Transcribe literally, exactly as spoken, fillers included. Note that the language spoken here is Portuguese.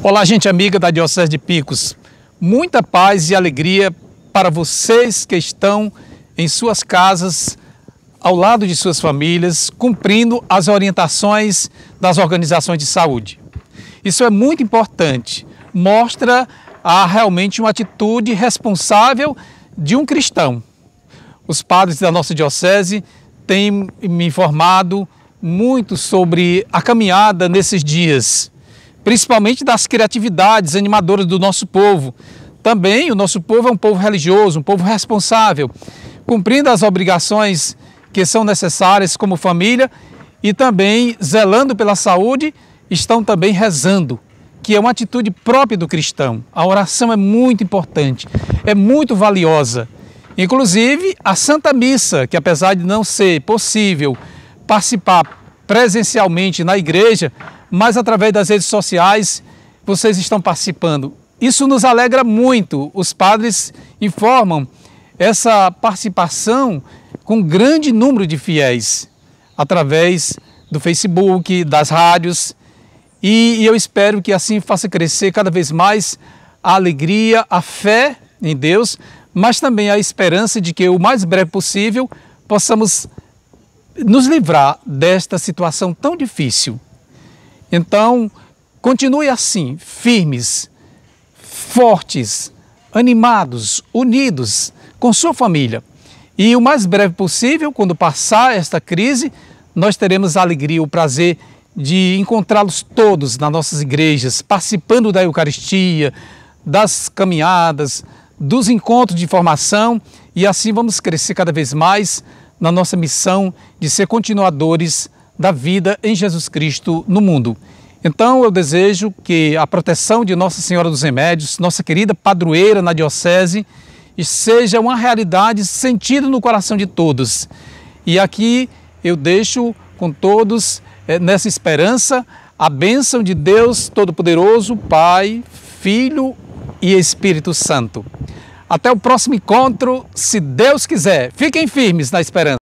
Olá, gente amiga da Diocese de Picos. Muita paz e alegria para vocês que estão em suas casas, ao lado de suas famílias, cumprindo as orientações das organizações de saúde. Isso é muito importante, mostra a, realmente uma atitude responsável de um cristão. Os padres da nossa diocese têm me informado muito sobre a caminhada nesses dias, principalmente das criatividades animadoras do nosso povo. Também o nosso povo é um povo religioso, um povo responsável, cumprindo as obrigações que são necessárias como família e também zelando pela saúde, estão também rezando, que é uma atitude própria do cristão. A oração é muito importante, é muito valiosa. Inclusive a Santa Missa, que apesar de não ser possível participar presencialmente na igreja, mas através das redes sociais vocês estão participando. Isso nos alegra muito. Os padres informam essa participação com um grande número de fiéis, através do Facebook, das rádios, e, e eu espero que assim faça crescer cada vez mais a alegria, a fé em Deus, mas também a esperança de que o mais breve possível possamos nos livrar desta situação tão difícil. Então, continue assim, firmes, fortes, animados, unidos com sua família. E o mais breve possível, quando passar esta crise, nós teremos a alegria, o prazer de encontrá-los todos nas nossas igrejas, participando da Eucaristia, das caminhadas, dos encontros de formação, e assim vamos crescer cada vez mais na nossa missão de ser continuadores da vida em Jesus Cristo no mundo. Então eu desejo que a proteção de Nossa Senhora dos Remédios, nossa querida padroeira na diocese, seja uma realidade sentida no coração de todos. E aqui eu deixo com todos, nessa esperança, a bênção de Deus Todo-Poderoso, Pai, Filho e Espírito Santo. Até o próximo encontro, se Deus quiser. Fiquem firmes na esperança.